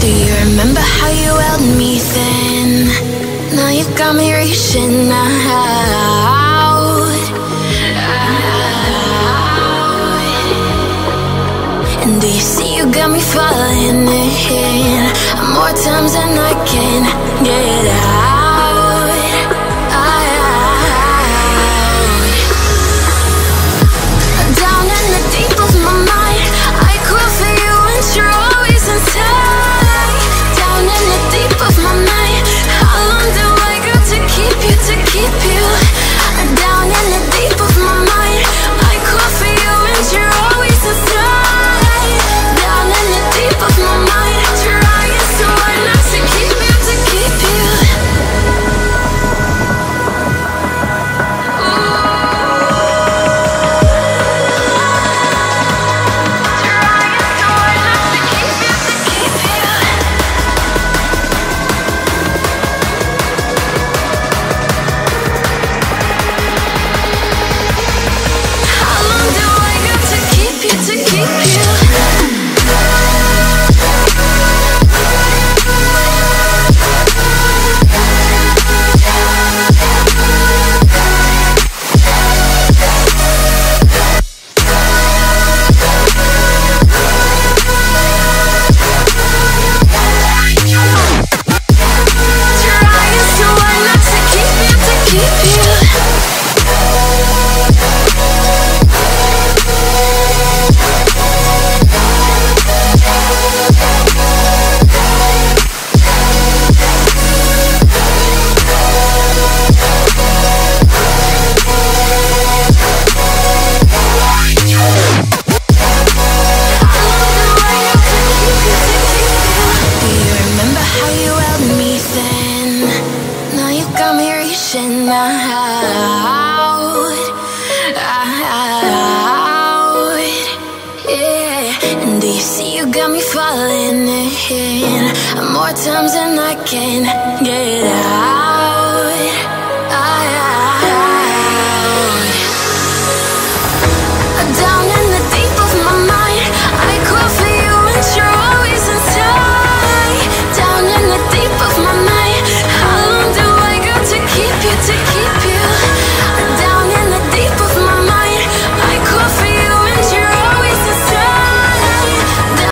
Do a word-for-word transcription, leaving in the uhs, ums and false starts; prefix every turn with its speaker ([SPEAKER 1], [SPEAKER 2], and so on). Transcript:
[SPEAKER 1] Do you remember how you held me then? Now you got me reaching out, out. And do you see you got me falling in more times than I can get out. Down in the deep of my mind, I call for you and you're always inside. Down in the deep of my mind, how long do I got to keep you, to keep you? Down in the deep of my mind, I call for you and you're always inside. Down in the deep of my mind, trying so hard not to keep you, to keep you. More times than I can get out.